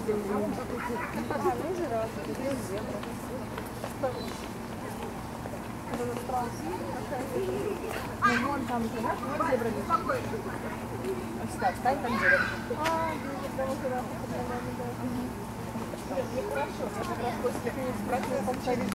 Ну вон там же, знаешь, вот зебра есть. Встань там зебра. Хорошо, я как раз после спрашивала,